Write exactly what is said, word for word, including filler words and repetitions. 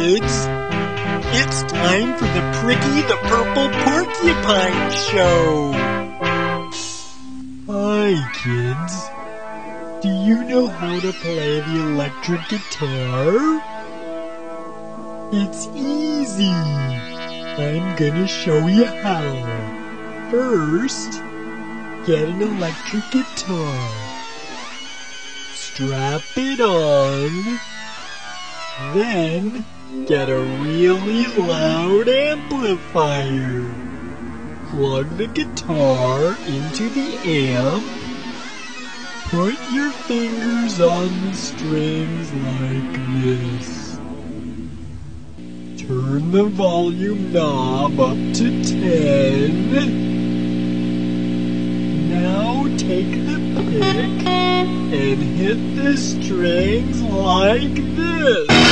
kids! It's time for the Pricky the Purple Porcupine Show! Hi, kids. Do you know how to play the electric guitar? It's easy. I'm gonna show you how. First, get an electric guitar. Strap it on. Then, get a really loud amplifier. Plug the guitar into the amp. Put your fingers on the strings like this. Turn the volume knob up to ten. Now take the pick and hit the strings like this.